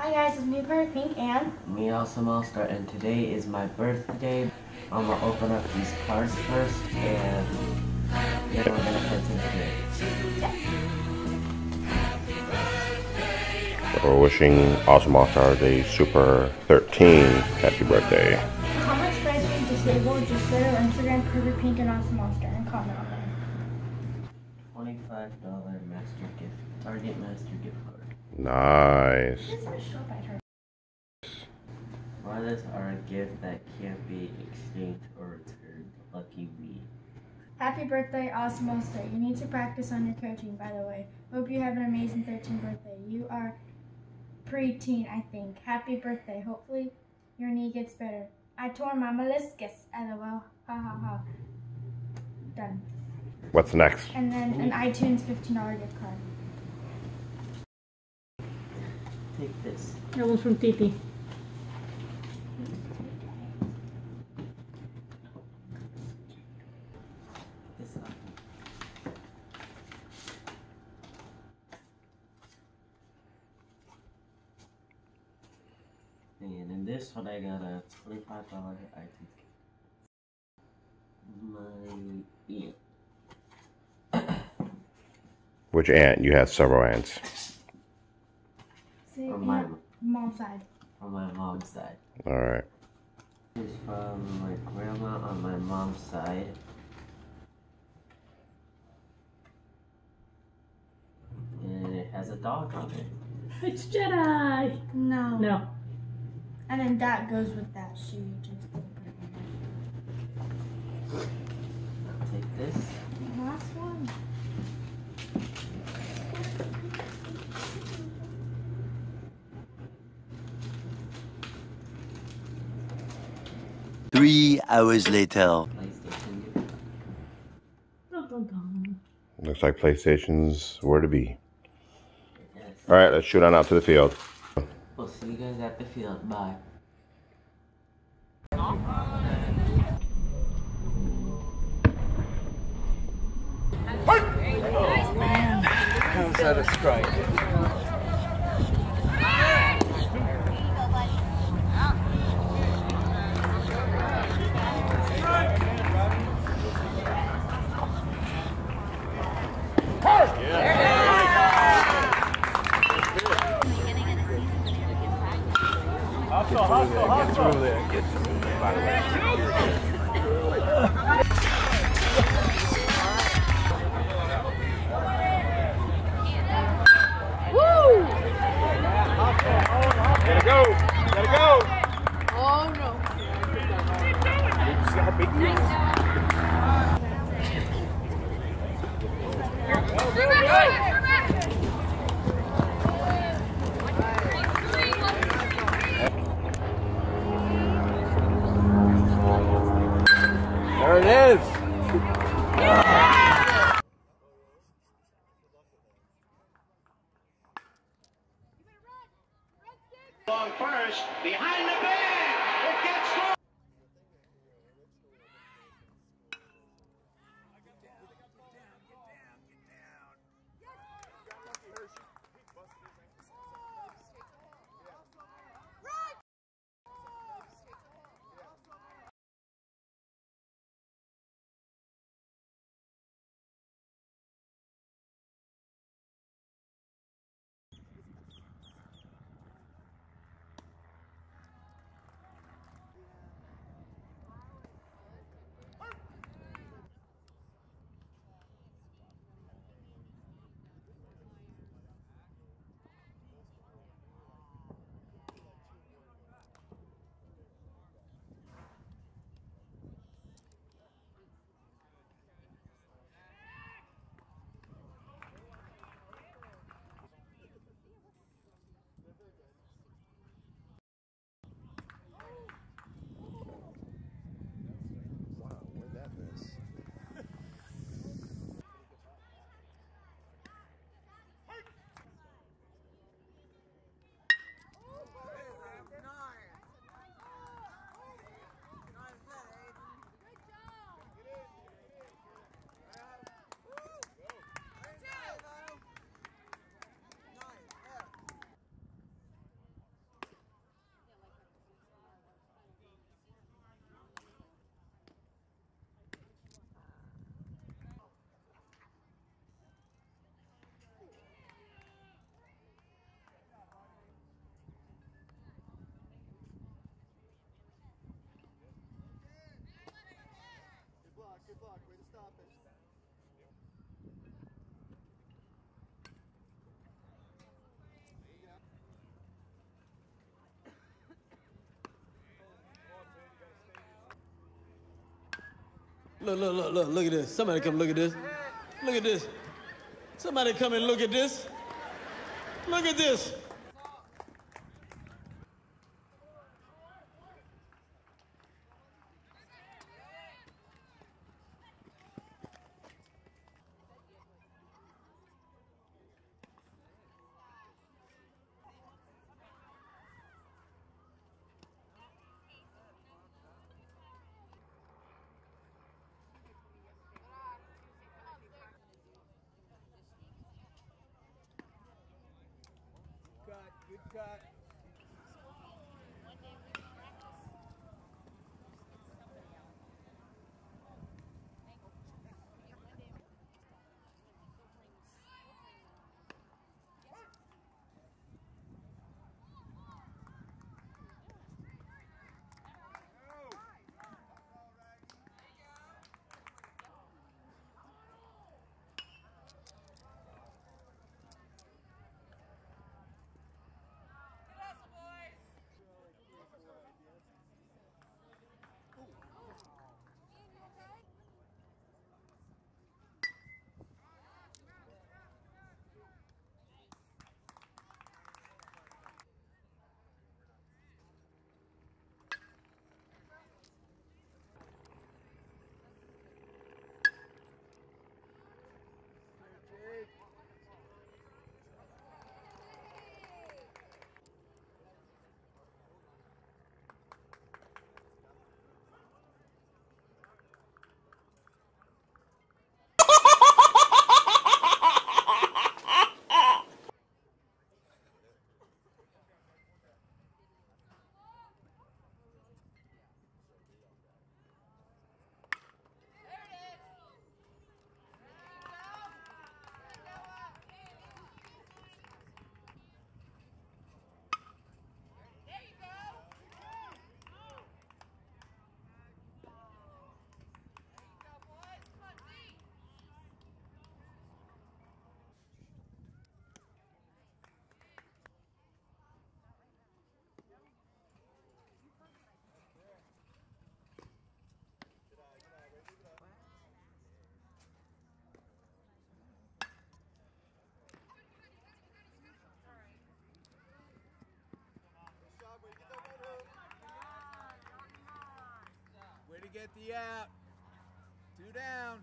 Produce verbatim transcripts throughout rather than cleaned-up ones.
Hi guys, it's me, Perfect Pink, and me, Awesome All-Star, and today is my birthday. I'm gonna open up these cards first, and then we're gonna put into it. So we're wishing Awesome All-Star the Super thirteen happy birthday. How much price being disabled? Just go to Instagram, Perfect Pink, and Awesome All-Star, and comment on it. twenty-five dollar Master Gift, Target Master Gift Card. Nice. Brothers are a gift that can't be exchanged or returned. Lucky we. Happy birthday, Awesome All-Star. You need to practice on your coaching, by the way. Hope you have an amazing thirteenth birthday. You are pre-teen, I think. Happy birthday. Hopefully your knee gets better. I tore my meniscus. LOL. Ha ha ha. Done. What's next? And then an iTunes fifteen dollar gift card. Take this. That one's from Titi. This up. And in this one, I got a twenty-five dollar iTunes gift. My aunt. Which aunt? You have several aunts. Say From my mom's side. From my mom's side. All right. This is from my grandma on my mom's side. And it has a dog on it. It's Jedi! No. No. And then that goes with that shoe. Just put it in I'll take this. there. Last one. Three hours later. PlayStation gift card. Dun, dun, dun. Looks like PlayStation's where to be. Yes. All right, let's shoot on out to the field. We'll see you guys at the field. Bye. How's that a strike? Hustle, hustle, hustle. Get through there, get through there, by the way. Woo! Gotta go, gotta go. Oh no. You see how big he is? Go, go, go. There it is. Long first, behind the bag. It gets through. Look, look, look, look, look at this. Somebody come look at this. Look at this. Somebody come and look at this. Look at this. Cut, good cut. Way to get the out. Two down.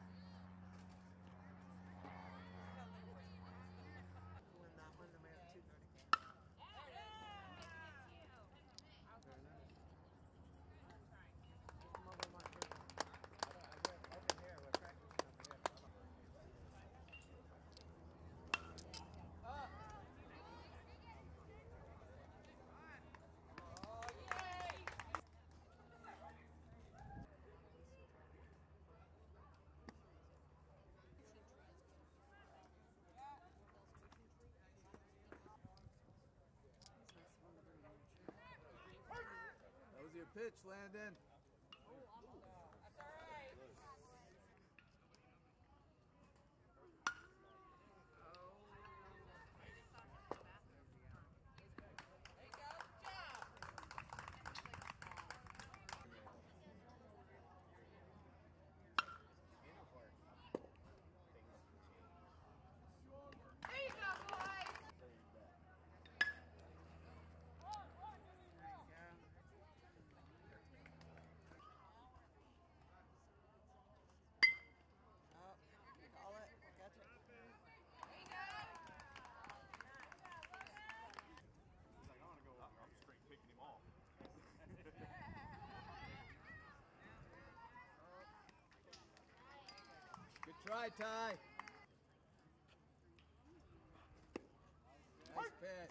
That was your pitch, Landon. Good try, Ty. Nice pitch.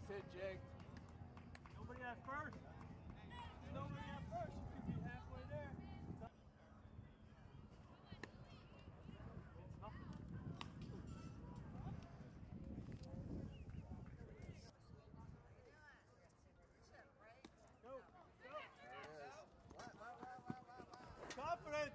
hit, Jake. Nobody at first. Nobody at first. You could be halfway there. Confidence.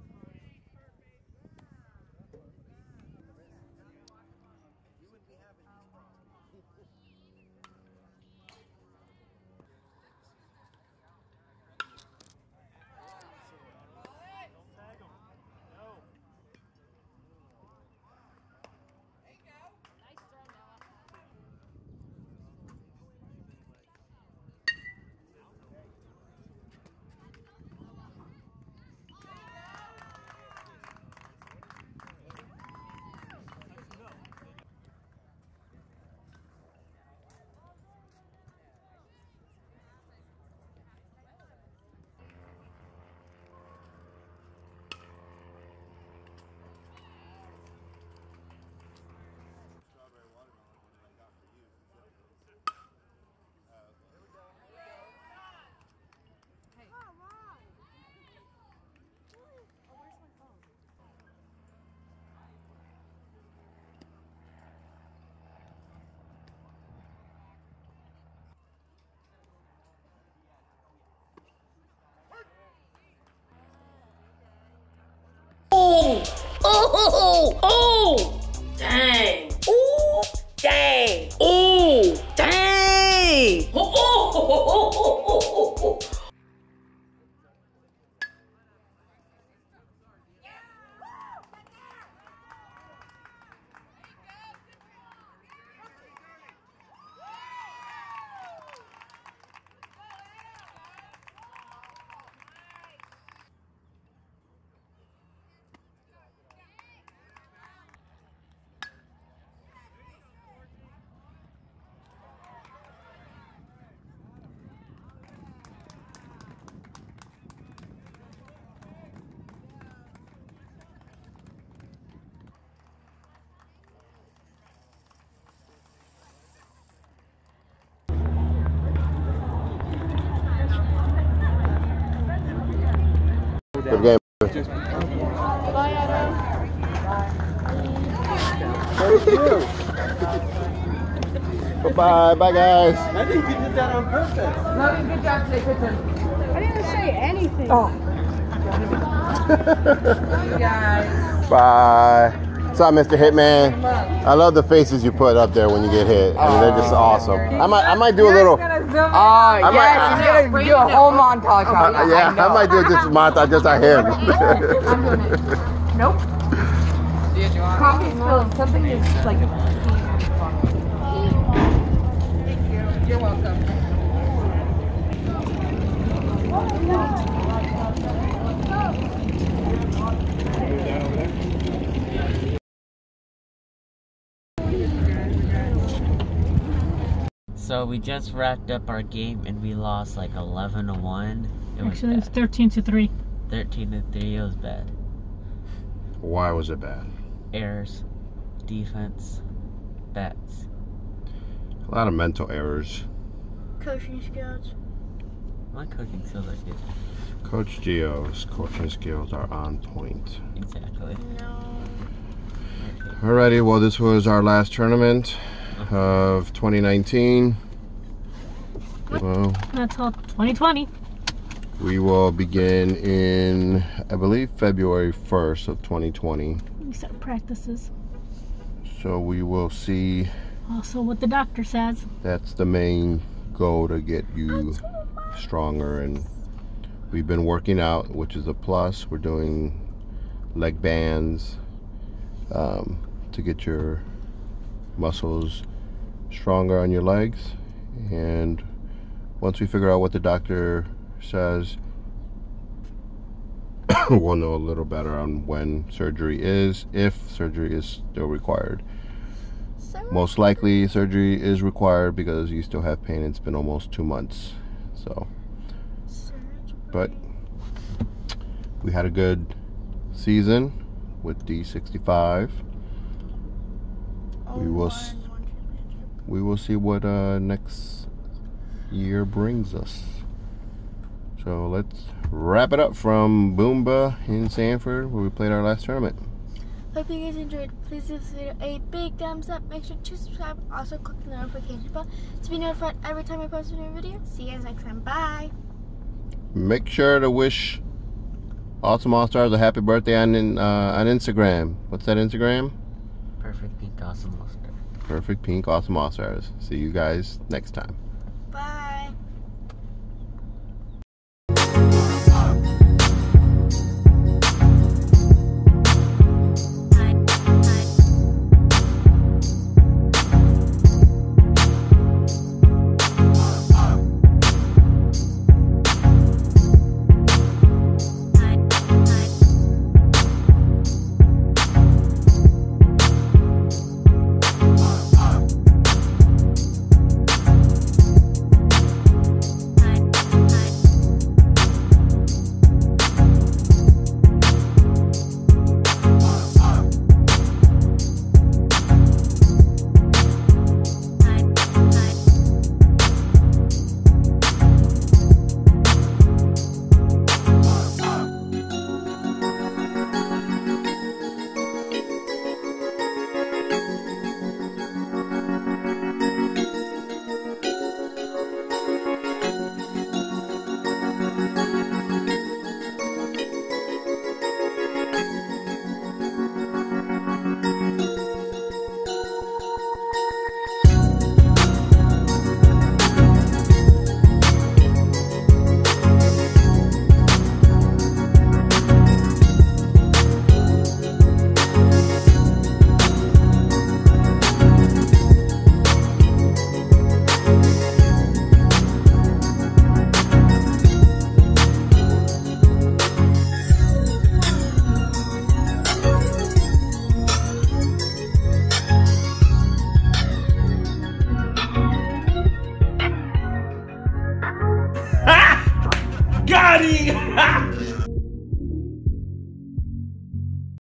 Oh, oh, oh, dang. Oh, dang. Oh, dang. Oh, oh, oh, oh, oh, oh, oh. Good game. Bye, Adam. Bye-bye. Bye, guys. I think you did that on purpose. Lovely, good job today, Kristen. I didn't say anything. Oh. You guys. Bye. What's up, Mister Hitman? I love the faces you put up there when you get hit. I mean, they're just awesome. I might, I might do a little. Oh, yes, might- he's gonna do a whole montage on Uh, you. yeah, I, might do just montage just on him. I'm doing it. Nope. Coffee spilled. Something is like. Thank you. You're welcome. So we just wrapped up our game and we lost like eleven to one. It was Actually, it's bad. thirteen to three. thirteen to three, it was bad. Why was it bad? Errors, defense, bets. A lot of mental errors. Coaching skills. My coaching skills are good. Coach Gio's coaching skills are on point. Exactly. No. Alrighty, well, this was our last tournament of twenty nineteen. Well, That's all twenty twenty. we will begin in, I believe, February first of twenty twenty. We start practices. So we will see. Also, what the doctor says. That's the main goal, to get you stronger, and we've been working out, which is a plus. We're doing leg bands um, to get your muscles stronger on your legs, and once we figure out what the doctor says, we'll know a little better on when surgery is, if surgery is still required. Most likely surgery is required because you still have pain. It's been almost two months. So, but we had a good season with D sixty-five. We will s- we will see what uh, next year brings us. So let's wrap it up from Boomba in Sanford, where we played our last tournament. Hope you guys enjoyed. Please give this video a big thumbs up. Make sure to subscribe. Also click the notification bell to be notified every time I post a new video. See you guys next time. Bye. Make sure to wish Awesome All Stars a happy birthday on uh, on Instagram. What's that Instagram? Perfect Pink Awesome All Stars. Perfect Pink Awesome All Stars. See you guys next time.